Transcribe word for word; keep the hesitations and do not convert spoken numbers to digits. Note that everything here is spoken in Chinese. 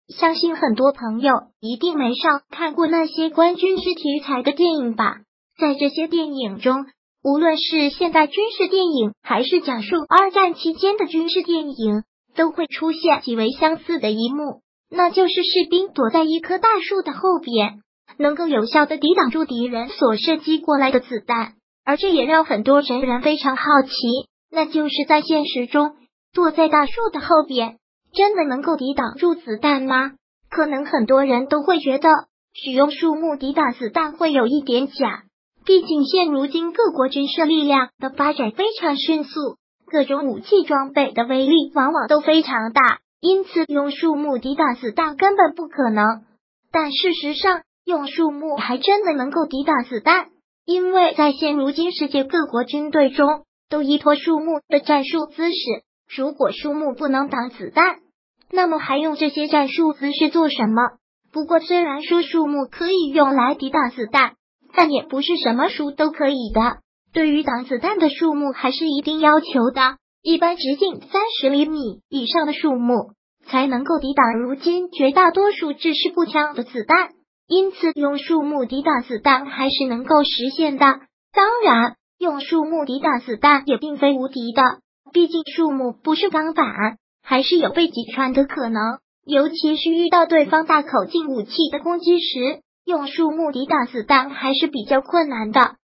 相信很多朋友一定没少看过那些关军事题材的电影吧。在这些电影中，无论是现代军事电影，还是讲述二战期间的军事电影，都会出现极为相似的一幕，那就是士兵躲在一棵大树的后边，能够有效的抵挡住敌人所射击过来的子弹。而这也让很多人非常好奇，那就是在现实中，躲在大树的后边真的能够抵挡住子弹吗？可能很多人都会觉得使用树木抵挡子弹会有一点假，毕竟现如今各国军事力量的发展非常迅速，各种武器装备的威力往往都非常大，因此用树木抵挡子弹根本不可能。但事实上，用树木还真的能够抵挡子弹，因为在现如今世界各国军队中都依托树木的战术姿势，如果树木不能挡子弹，那么还用这些战术姿势做什么？不过虽然说树木可以用来抵挡子弹，但也不是什么树都可以的，对于挡子弹的树木还是一定要求的，一般直径三十厘米以上的树木才能够抵挡如今绝大多数制式步枪的子弹，因此用树木抵挡子弹还是能够实现的。当然，用树木抵挡子弹也并非无敌的，毕竟树木不是钢板，还是有被击穿的可能，尤其是遇到对方大口径武器的攻击时，用树木抵挡子弹还是比较困难的。